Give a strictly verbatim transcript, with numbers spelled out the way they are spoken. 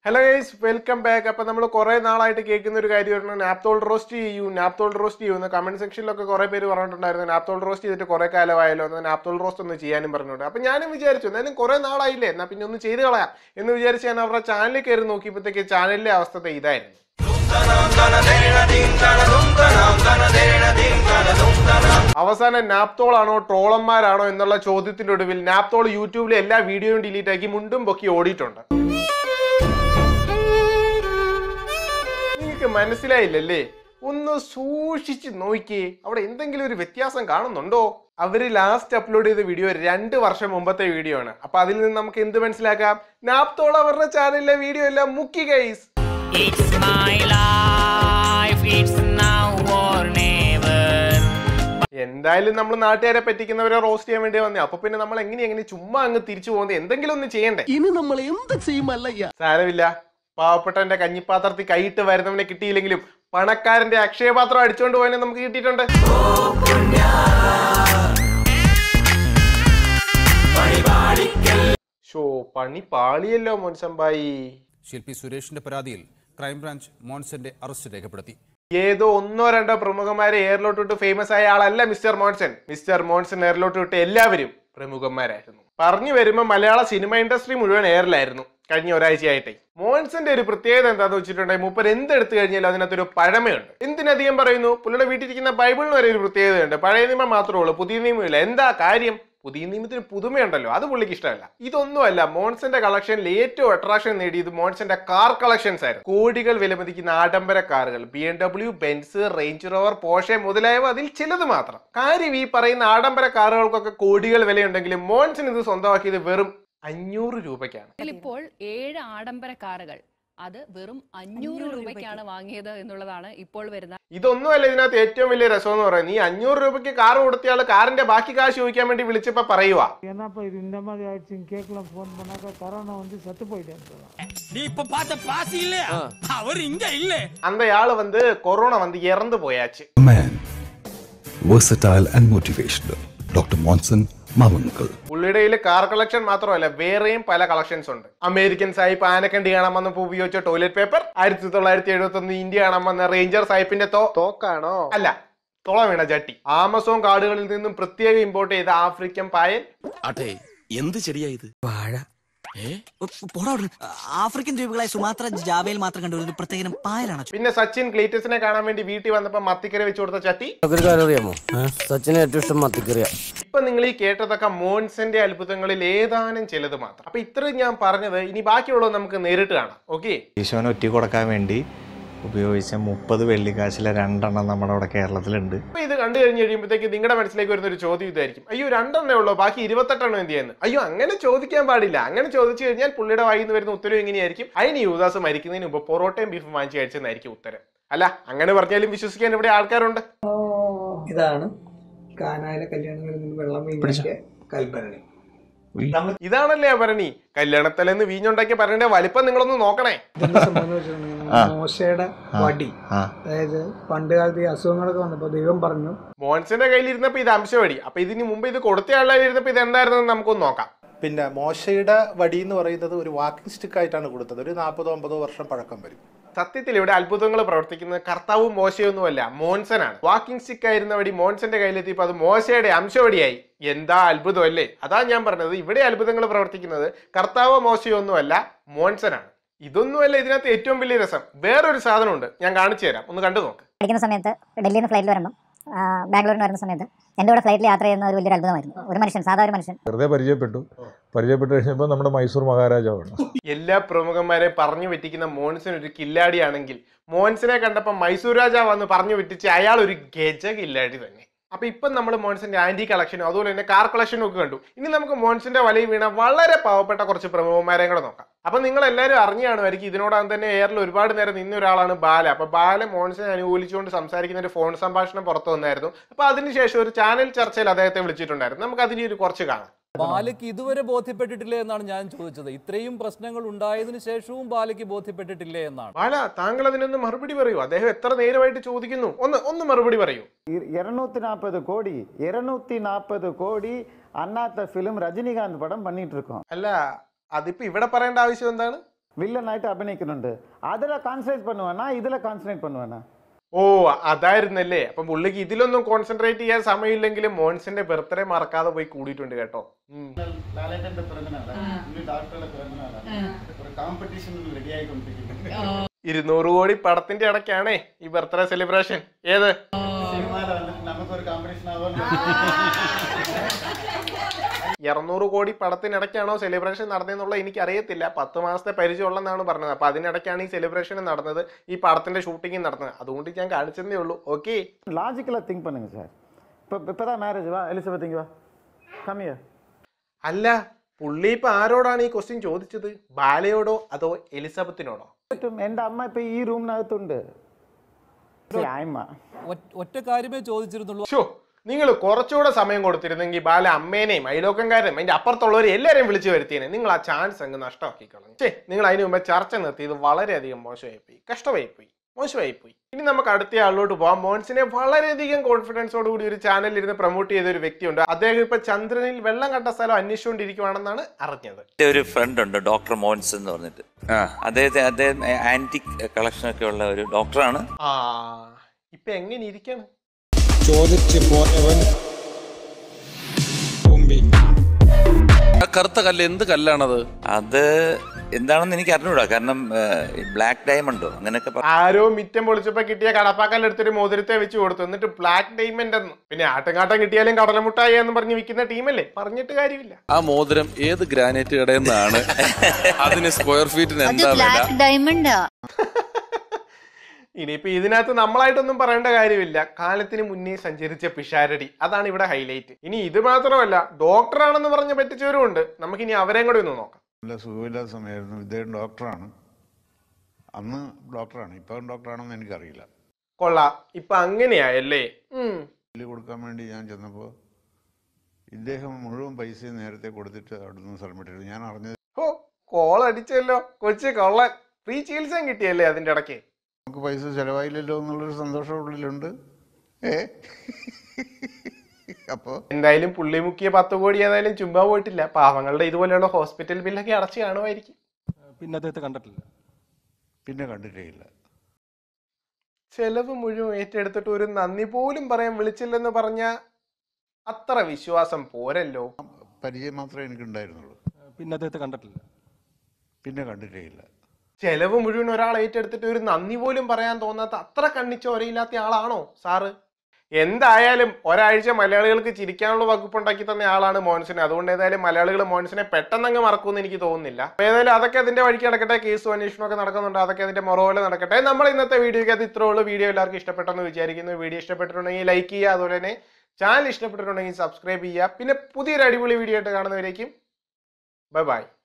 Hello guys, welcome back. അപ്പോൾ നമ്മൾ കുറേ നാളായിട്ട് കേൾക്കുന്ന ഒരു കാര്യമാണ് നാപ്തോൾ റോസ്റ്റ് ചെയ്യൂ നാപ്തോൾ റോസ്റ്റ് ചെയ്യൂ എന്ന് കമന്റ് സെക്ഷനിലൊക്കെ കുറേ പേര് പറഞ്ഞിട്ടുണ്ടായിരുന്നു. നാപ്തോൾ റോസ്റ്റ് ചെയ്തിട്ട് കുറേ കാലമായല്ലോ എന്ന് നാപ്തോൾ റോസ്റ്റ് ഒന്ന് ചെയ്യാനും പറഞ്ഞിട്ടുണ്ട്. അപ്പോൾ ഞാനും വിചാരിച്ചു എന്തായാലും കുറേ നാളായില്ലേ എന്നാൽ പിന്നെ ഒന്ന് ചെയ്ത് കളയാം എന്ന് വിചാരിച്ച് ഞാൻ അവരുടെ ചാനലിൽ കയറി നോക്കിയപ്പോഴത്തേക്ക് ചാനലിലെ അവസ്ഥ ഇതായിരുന്നു. അവസാനം നാപ്തോൾ ആണോ ട്രോളന്മാരാണോ എന്നുള്ള ചോദ്യത്തിന്റെ ഒടുവിൽ നാപ്തോൾ യൂട്യൂബിലെ എല്ലാ വീഡിയോയും ഡിലീറ്റ് ആക്കി മുണ്ടും പൊക്കി ഓടിയിട്ടുണ്ട്. മനസ്സിലായില്ലല്ലേ? ഒന്ന് സൂക്ഷിച്ച് നോക്കിയേ, അവിടെ എന്തെങ്കിലും ഒരു വ്യത്യാസം കാണുന്നുണ്ടോ? അവര് ലാസ്റ്റ് അപ്ലോഡ് ചെയ്ത വീഡിയോ രണ്ട് വർഷം മുമ്പത്തെ വീഡിയോ ആണ്. അപ്പൊ അതിൽ നിന്ന് നമുക്ക് എന്ത് മനസ്സിലാക്കാം? നാപ്തോൾ അവരുടെ ചാനലിലെ വീഡിയോ എല്ലാം മുക്കി ഗൈസ്. എന്തായാലും നമ്മൾ നാട്ടുകാരെ പറ്റിക്കുന്നവരെ റോസ്റ്റ് ചെയ്യാൻ വേണ്ടി വന്നേ. അപ്പൊ പിന്നെ നമ്മൾ എങ്ങനെ എങ്ങനെ ചുമ്മാ അങ്ങ് തിരിച്ചു പോകുന്നത്? എന്തെങ്കിലും ഒന്ന് ചെയ്യണ്ടേ? ഇനി നമ്മൾ എന്ത് ചെയ്യുമല്ലയ്യ? സാരമില്ല, പാവപ്പെട്ടവന്റെ കഞ്ഞിപ്പാത്രത്തിൽ കൈയിട്ട് വരുന്നവനെ കിട്ടിയില്ലെങ്കിലും പണക്കാരന്റെ അക്ഷയപാത്രം അടിച്ചുകൊണ്ട് പോയതിനെ നമുക്ക് കിട്ടിയിട്ടുണ്ട്. ഷോ പണി പാളിയല്ലോ മോൻസംബായി. ശില്പി സുരേഷിന്റെ പരാതിയിൽ ക്രൈംബ്രാഞ്ച് മോൺസന്റെ അറസ്റ്റ് രേഖപ്പെടുത്തി. ഏതോ ഒന്നോ രണ്ടോ പ്രമുഖന്മാരെ എയറിലോട്ട് വിട്ട് ഫേമസ് ആയ ആളല്ല മിസ്റ്റർ മോൺസൺ. മിസ്റ്റർ മോൺസൺ എയറിലോട്ട് വിട്ട് എല്ലാവരും പ്രമുഖന്മാരായിരുന്നു. പറഞ്ഞു വരുമ്പോൾ മലയാള സിനിമ ഇൻഡസ്ട്രി മുഴുവൻ എയറിലായിരുന്നു കഴിഞ്ഞ ഒരാഴ്ചയായിട്ടേ. മോൺസന്റെ ഒരു പ്രത്യേകത എന്താന്ന് വെച്ചിട്ടുണ്ടെങ്കിൽ മൂപ്പർ എന്തെടുത്തു കഴിഞ്ഞാലും അതിനകത്തൊരു പഴമയുണ്ട്. എന്തിനധികം പറയുന്നു, പുള്ളിയുടെ വീട്ടിലിരിക്കുന്ന ബൈബിളിന് വരെ ഒരു പ്രത്യേകതയുണ്ട്. പഴയ നിയമം മാത്രമേ ഉള്ളൂ, പുതിയ നിയമമില്ല. എന്താ കാര്യം? പുതിയ നിയമത്തിന് പുതുമയുണ്ടല്ലോ, അത് പുള്ളിക്ക് ഇഷ്ടമല്ല. ഇതൊന്നുമല്ല, മോൺസന്റെ കളക്ഷനിൽ ഏറ്റവും അട്രാക്ഷൻ നേടിയത് മോൺസന്റെ കാർ കളക്ഷൻസ് ആയിരുന്നു. കോടികൾ വിലമതിക്കുന്ന ആഡംബര കാറുകൾ, B M W, Benz, Range Rover, Porsche മുതലായവ അതിൽ ചിലത് മാത്രം. കാര്യം ഈ പറയുന്ന ആഡംബര കാറുകൾക്കൊക്കെ കോടികൾ വിലയുണ്ടെങ്കിലും മോൺസൺ ഇത് സ്വന്തമാക്കിയത് വെറും അഞ്ഞൂറ് രൂപയ്ക്കാണ്. ഇപ്പോൾ ഏഴ് ആഡംബര കാറുകൾ അത് വെറും അഞ്ഞൂറ് രൂപയ്ക്കാണ് വാങ്ങിയത് എന്നുള്ളതാണ് ഇപ്പോൾ വരുന്ന. ഇതൊന്നുമല്ല ഇതിനകത്ത് ഏറ്റവും വലിയ രസം എന്ന് പറയുന്നത്, ഈ അഞ്ഞൂറ് രൂപയ്ക്ക് കാർ കൊടുത്തയാൾ കാറിന്റെ ബാക്കി കാശ് ചോദിക്കാൻ വേണ്ടി വിളിച്ചപ്പോ പറയുവാ, അന്തയാള് വന്ന് കൊറോണ വന്ന് ഇറന്നു പോയാച്ച്. versatile and motivational Doctor Monson Mavunkal. പുള്ളിയുടെ കയ്യിൽ കാർ കളക്ഷൻ മാത്രമല്ല വേറെയും പല കളക്ഷൻസ് ഉണ്ട്. അമേരിക്കൻ സായിപ്പ് ആനക്കണ്ടി കാണാൻ വന്നപ്പോൾ ഉപയോഗിച്ച ടോയ്ലറ്റ് പേപ്പർ, ആയിരത്തി തൊള്ളായിരത്തി എഴുപത്തി ഒന്ന് ഇന്ത്യ കാണാൻ വന്ന റേഞ്ചർ സായിപ്പിന്റെ തോ തോക്കാണോ അല്ല തുള വീണ ചട്ടി, ആമസോൺ കാടുകളിൽ നിന്നും പ്രത്യേക ഇമ്പോർട്ട് ചെയ്ത ആഫ്രിക്കൻ പായൽ. എന്ത് ചെടിയാ ഇത്? വാഴ. ആഫ്രിക്കൻ ദ്വീപുകളായ സുമാത്ര, ജാവയിൽ മാത്രം കണ്ട ഒരു പ്രത്യേക പായലാണ്. പിന്നെ സച്ചിൻ ക്ലീറ്റസിനെ കാണാൻ വേണ്ടി വീട്ടിൽ വന്നപ്പോ മത്തിക്കറി വെച്ചു കൊടുത്ത ചട്ടി. അറിയാമോ സച്ചിന് ഏറ്റവും ഇഷ്ടം മത്തിക്കറിയാ. ഇപ്പൊ നിങ്ങൾ ഈ കേട്ടതൊക്കെ മോൺസന്റെ അത്ഭുതങ്ങളിൽ ഏതാനും ചിലത് മാത്രം. അപ്പൊ ഇത്രയും ഞാൻ പറഞ്ഞത്, ഇനി ബാക്കിയുള്ളത് നമുക്ക് നേരിട്ട് കാണാം. ഓക്കെ, ഈശോനെ ഒറ്റ കൊടുക്കാൻ വേണ്ടി ഉപയോഗിച്ച മുപ്പത് വെള്ളിക്കാശിലെ രണ്ടെണ്ണം നമ്മുടെ അവിടെ കേരളത്തിലുണ്ട്. അപ്പൊ ഇത് കണ്ടു കഴിഞ്ഞ് കഴിയുമ്പോഴത്തേക്ക് നിങ്ങളുടെ മനസ്സിലേക്ക് വരുന്ന ഒരു ചോദ്യം ഇതായിരിക്കും, അയ്യോ രണ്ടെണ്ണേ ഉള്ളൂ ബാക്കി ഇരുപത്തെട്ടെണ്ണം എന്ത് ചെയ്യുന്നു? അയ്യോ അങ്ങനെ ചോദിക്കാൻ പാടില്ല. അങ്ങനെ ചോദിച്ചു കഴിഞ്ഞാൽ പുള്ളിയുടെ വായിൽ നിന്ന് വരുന്ന ഉത്തരവ് എങ്ങനെയായിരിക്കും? അതിന് യൂദാസ് മരിക്കുന്നതിന് മുമ്പ് പൊറോട്ടയും ബീഫും വാങ്ങിച്ചു കഴിച്ചെന്നായിരിക്കും ഉത്തരം. അല്ല, അങ്ങനെ പറഞ്ഞാലും വിശ്വസിക്കാൻ ഇവിടെ ആൾക്കാരുണ്ട്. ഇതാണ് കാനായിലെ കല്യാണങ്ങളിൽ നിന്ന് വെള്ളം വീഞ്ഞിന്റെ കൽഭരണി. ഇതാണല്ലേ ഭരണി. കല്യാണത്തലേന്ന് വീഞ്ഞുണ്ടാക്കിയ ഭരണിയുടെ വലിപ്പം നിങ്ങളൊന്ന് നോക്കണേ. മോശയുടെ വടി, അതായത് പണ്ട് കാലത്ത് ഈ അസുഖങ്ങളൊക്കെ വന്നപ്പോ ദൈവം പറഞ്ഞു. മോൻസന്റെ കയ്യിലിരുന്നപ്പോ ഇത് അംശവടി. അപ്പൊ ഇതിന് മുമ്പ് ഇത് കൊടുത്ത ആളിലിരുന്നപ്പോ ഇത് എന്തായിരുന്നു നമുക്കൊന്ന് നോക്കാം. പിന്നെ മോശയുടെ വടി എന്ന് പറയുന്നത് ഒരു വാക്കിംഗ് സ്റ്റിക്ക് ആയിട്ടാണ് കൊടുത്തത്. ഒരു നാൽപ്പതോ അമ്പതോ വർഷം പഴക്കം വരും. സത്യത്തിൽ ഇവിടെ അത്ഭുതങ്ങൾ പ്രവർത്തിക്കുന്നത് കർത്താവും മോശയൊന്നുമല്ല, മോൻസനാണ്. വാക്കിംഗ് സ്റ്റിക്ക് ആയിരുന്ന വടി മോൻസന്റെ കയ്യിലെത്തിയപ്പോ അത് മോശയുടെ അംശവടിയായി. എന്താ അത്ഭുതം അല്ലേ? അതാ ഞാൻ പറഞ്ഞത്, ഇവിടെ അത്ഭുതങ്ങൾ പ്രവർത്തിക്കുന്നത് കർത്താവോ മോശയൊന്നുമല്ല, മോൻസനാണ്. ഇതൊന്നുമല്ല ഇതിനകത്ത് ഏറ്റവും വലിയ രസം. വേറൊരു സാധനമുണ്ട്, ഞാൻ കാണിച്ചു തരാം, ഒന്ന് കണ്ടു നോക്ക്. പഠിക്കുന്ന സമയത്ത് ഡൽഹിയിൽ നിന്ന് ഫ്ലൈറ്റിൽ വരുമ്പോൾ ബാംഗ്ലൂരിന് വരുന്ന സമയത്ത് എൻ്റെ കൂടെ ഫ്ലൈറ്റിൽ യാത്ര ചെയ്യുന്ന ഒരു വലിയൊരു അത്ഭുതമായിരുന്നു. ഒരു മനുഷ്യൻ, സാധാ ഒരു മനുഷ്യൻ വെറുതെ പരിചയപ്പെട്ടു പരിചയപ്പെട്ട് കഴിഞ്ഞപ്പോൾ നമ്മുടെ മൈസൂർ മഹാരാജാവാണ്. എല്ലാ പ്രമുഖന്മാരെ പറഞ്ഞു പറ്റിക്കുന്ന മോൻസൻ ഒരു കില്ലാടിയാണെങ്കിൽ, മോൻസനെ കണ്ടപ്പോൾ മൈസൂർ രാജാവെന്ന് പറഞ്ഞു പറ്റിച്ച് അയാൾ ഒരു ഗജ കില്ലാടി തന്നെ. അപ്പൊ ഇപ്പം നമ്മൾ മോൺസന്റെ ആന്റി കളക്ഷനും അതുപോലെ തന്നെ കാർ കളക്ഷനും ഒക്കെ കണ്ടു. ഇനി നമുക്ക് മോൺസന്റെ വലയിൽ വീണ വളരെ പാവപ്പെട്ട കുറച്ച് പ്രമുഖന്മാരെയും കൂടെ നോക്കാം. അപ്പൊ നിങ്ങൾ എല്ലാവരും അറിഞ്ഞു കാണുമായിരിക്കും, ഇതിനോടകം തന്നെ എയറിൽ ഒരുപാട് നേരം നിന്ന ഒരാളാണ് ബാല. അപ്പൊ ബാല മോൺസനെ അനുകൂലിച്ചുകൊണ്ട് സംസാരിക്കുന്ന ഒരു ഫോൺ സംഭാഷണം പുറത്തു വന്നായിരുന്നു. അപ്പൊ അതിനുശേഷം ഒരു ചാനൽ ചർച്ചയിൽ അദ്ദേഹത്തെ വിളിച്ചിട്ടുണ്ടായിരുന്നു. നമുക്ക് അതിന് ഒരു കുറച്ച് കാണാം. ബാലയ്ക്ക് ഇതുവരെ ബോധ്യപ്പെട്ടിട്ടില്ലേ എന്നാണ് ഞാൻ ചോദിച്ചത്. ഇത്രയും പ്രശ്നങ്ങൾ ഉണ്ടായതിനു ശേഷവും ബാലയ്ക്ക് ബോധ്യപ്പെട്ടിട്ടില്ലേ എന്നാണ്. ബാല, താങ്കൾ അതിനൊന്ന് മറുപടി പറയൂ. അദ്ദേഹം എത്ര നേരമായിട്ട് ചോദിക്കുന്നു, ഒന്ന് ഒന്ന് മറുപടി പറയൂ. இருநூத்தி நாற்பது கோடி இருநூத்தி நாற்பது கோடி அண்ணாத்த ஃபிலிம் ரஜினிகாந்த் படம் பண்ணிட்டு இருக்கோம். അല്ല, അതിപ്പോ ഇവിടെ പറയേണ്ട ആവശ്യം എന്താണ്? വില്ലനായിട്ട് അഭിനയിക്കുന്നുണ്ട്. അതിലെ കോൺസെൻട്രേറ്റ് பண்ணுவேனா ഇതിലെ കോൺസെൻട്രേറ്റ് பண்ணுவேனா? ഓ അതായിരുന്നല്ലേ. അപ്പം പുള്ളിക്ക് ഇതിലൊന്നും കോൺസെൻട്രേറ്റ് ചെയ്യാൻ സമയമില്ലെങ്കിലും മോൻസിന്റെ ബർത്ത്ഡേ മറക്കാതെ പോയി കൂടിയിട്ടുണ്ട് കേട്ടോ. ഇരുന്നൂറ് കോടി പടത്തിന്റെ ഇടയ്ക്കാണേ ഈ ബർത്ത്ഡേ സെലിബ്രേഷൻ. ഏത് ഇരുന്നൂറ് കോടി പടത്തിനിടയ്ക്കാണോ സെലിബ്രേഷൻ നടന്നതെന്നുള്ള എനിക്ക് അറിയത്തില്ല. പത്ത് മാസത്തെ പരിചയമുള്ളതെന്നാണ് പറഞ്ഞത്. അപ്പൊ അതിനിടയ്ക്കാണ് ഈ സെലിബ്രേഷൻ നടന്നത്, ഈ പടത്തിന്റെ ഷൂട്ടിംഗ് നടന്നത്. അതുകൊണ്ട് ഞാൻ കാണിച്ചതേ ഉള്ളൂ. ഓക്കെ, லாஜிக்கலா திங்க் பண்ணுங்க சார். இப்போ இப்போதான் மேரேஜ் வா எலிசபெத் இங்க வா കം ഹിയർ. അല്ല പുള്ളി ഇപ്പൊ ആരോടാണ് ഈ ക്വസ്റ്റ്യൻ ചോദിച്ചത്? ബാലയോടോ അതോ എലിസബത്തിനോടോ? എന്റെ അമ്മ ഇപ്പൊ ഈ റൂമിനകത്തുണ്ട്. ഒറ്റ കാര്യമേ ചോദിച്ചിരുന്നുള്ളൂ. നിങ്ങൾ കുറച്ചുകൂടെ സമയം കൊടുത്തിരുന്നെങ്കിൽ ബാല അമ്മേനെയും അയലോക്കംകാരെയും അതിന്റെ അപ്പുറത്തുള്ളവരെ എല്ലാവരെയും വിളിച്ചു വരുത്തിയേനെ. നിങ്ങൾ ആ ചാൻസ് അങ്ങ് നഷ്ടമാക്കി കളഞ്ഞു. ചേ, നിങ്ങൾ അതിന് മുമ്പ് ചർച്ച നിർത്തിയത് വളരെയധികം മോശമായി പോയി, കഷ്ടമായി പോയി, മോശമായി പോയി. ഇനി നമുക്ക് അടുത്ത ആളിലോട്ട് പോകാം. മോൻസിനെ വളരെയധികം കോൺഫിഡൻസോട് കൂടി ഒരു ചാനലിൽ ഇരുന്ന് പ്രൊമോട്ട് ചെയ്ത ഒരു വ്യക്തിയുണ്ട്. അദ്ദേഹം ഇപ്പൊ ചന്ദ്രനിൽ വെള്ളം കണ്ട സ്ഥലം അന്വേഷിച്ചുകൊണ്ടിരിക്കുവാണെന്നാണ് അറിഞ്ഞത്. ഒരു ഫ്രണ്ട് ഉണ്ട്, ഡോക്ടർ മോൻസൺ എന്ന് പറഞ്ഞിട്ട്. അദ്ദേഹത്തെ അദ്ദേഹം ആന്റിക് കളക്ഷൻ ഒക്കെ ഉള്ള ഒരു ഡോക്ടറാണ്. ആ ഇപ്പൊ എങ്ങനെ ഇരിക്കണം? ചോദിച്ചു പോയവൻ കറുത്ത കല്ല് എന്ത് കല്ലാണത്? അത് എന്താണെന്ന് എനിക്ക് അറിഞ്ഞൂടാ. കാരണം ബ്ലാക്ക് ഡയമണ്ടോ അങ്ങനെയൊക്കെ ആരോ മിറ്റം പൊളിച്ചപ്പോ കിട്ടിയ കടപ്പാക്കൽ എടുത്തൊരു മോതിരത്തെ വെച്ച് കൊടുത്തു, എന്നിട്ട് ബ്ലാക്ക് ഡയമണ്ട് എന്ന്. പിന്നെ ആട്ടുംകാട്ടം കിട്ടിയാലും കടലമുട്ടായി എന്ന് പറഞ്ഞ് വിൽക്കുന്ന ടീമല്ലേ, പറഞ്ഞിട്ട് കാര്യമില്ല. ആ മോതിരം ഏത് ഗ്രാനൈറ്റ് കടയിൽ നിന്നാണ്? അതിന് സ്ക്വയർ ഫീറ്റിന് എന്താ വില? ഇനിയിപ്പോ ഇതിനകത്ത് നമ്മളായിട്ടൊന്നും പറയേണ്ട കാര്യമില്ല. കാലത്തിന് മുന്നേ സഞ്ചരിച്ച പിഷാരടി, അതാണ് ഇവിടെ ഹൈലൈറ്റ്. ഇനി ഇത് മാത്രമല്ല, ഡോക്ടറാണെന്ന് പറഞ്ഞ് പറ്റിച്ചവരും ഉണ്ട്. നമുക്കിനി അവരെയും കൂടെ ഒന്ന് നോക്കാം. നല്ല സുഖമില്ലാത്ത സമയമായിരുന്നു. ഇദ്ദേഹം ഡോക്ടറാണ്, അന്ന് ഡോക്ടറാണ്, ഇപ്പം ഡോക്ടറാണെന്ന് എനിക്കറിയില്ല. കൊള്ളാം, ഇപ്പൊ അങ്ങനെയായല്ലേ. ബില്ല് കൊടുക്കാൻ വേണ്ടി ഞാൻ ചെന്നപ്പോൾ ഇദ്ദേഹം മുഴുവൻ പൈസയും നേരത്തെ കൊടുത്തിട്ട് അവിടുന്ന് സ്ഥലം വിട്ടിരുന്നു. ഞാൻ അറിഞ്ഞത് ഓ കോൾ അടിച്ചല്ലോ കൊച്ചു കൊള്ളൻ. ഫ്രീ ചികിത്സയും കിട്ടിയല്ലേ അതിന്റെ ഇടയ്ക്ക്? നമുക്ക് പൈസ ചെലവായില്ലല്ലോ എന്നുള്ളൊരു സന്തോഷം ഉള്ളിലുണ്ട്. ഏ അപ്പോ എന്തായാലും പുള്ളി മുക്കിയ പത്ത് കോടി ഏതായാലും ചുമ്മാ പോയിട്ടില്ല. പാവങ്ങളുടെ ഇതുപോലെയുള്ള ഹോസ്പിറ്റൽ ബില്ലൊക്കെ അടച്ചു കാണുമായിരിക്കും. പിന്നെ അദ്ദേഹത്തെ കണ്ടിട്ടില്ല, പിന്നെ കണ്ടിട്ടേ ഇല്ല. ചെലവ് മുഴുവൻ ഏറ്റെടുത്തിട്ട് ഒരു നന്ദി പോലും പറയാൻ വിളിച്ചില്ലെന്ന് പറഞ്ഞ അത്ര വിശ്വാസം പോരല്ലോ. പരിചയം മാത്രമേ എനിക്ക് ഉണ്ടായിരുന്നുള്ളൂ. പിന്നെ അദ്ദേഹത്തെ കണ്ടിട്ടില്ല, പിന്നെ കണ്ടിട്ടേ ഇല്ല. ചെലവ് മുഴുവൻ ഒരാൾ ഏറ്റെടുത്തിട്ട് ഒരു നന്ദി പോലും പറയാൻ തോന്നാത്ത അത്ര കണ്ണിച്ചോരയില്ലാത്ത ആളാണോ സാറ്? എന്തായാലും ഒരാഴ്ച മലയാളികൾക്ക് ചിരിക്കാനുള്ള വകുപ്പുണ്ടാക്കി തന്ന ആളാണ് മോൻസിനെ. അതുകൊണ്ട് ഏതായാലും മലയാളികൾ മോൻസിനെ പെട്ടെന്നങ്ങ് മറക്കുമെന്ന് എനിക്ക് തോന്നുന്നില്ല. ഏതായാലും അതൊക്കെ അതിന്റെ വഴിക്ക് നടക്കട്ടെ. കേസും അന്വേഷണമൊക്കെ നടക്കുന്നുണ്ട്, അതൊക്കെ അതിന്റെ മുറപോലെ നടക്കട്ടെ. നമ്മൾ ഇന്നത്തെ വീഡിയോയ്ക്ക് അത് ഇത്രേ ഉള്ളൂ. വീഡിയോ എല്ലാവർക്കും ഇഷ്ടപ്പെട്ടെന്ന് വിചാരിക്കുന്നു. വീഡിയോ ഇഷ്ടപ്പെട്ടിട്ടുണ്ടെങ്കിൽ ലൈക്ക് ചെയ്യുക, അതുപോലെ തന്നെ ചാനൽ ഇഷ്ടപ്പെട്ടിട്ടുണ്ടെങ്കിൽ സബ്സ്ക്രൈബ് ചെയ്യുക. പിന്നെ പുതിയൊരു അടിപൊളി വീഡിയോ ആയിട്ട് കാണുന്നവരേക്കും ബൈ ബൈ.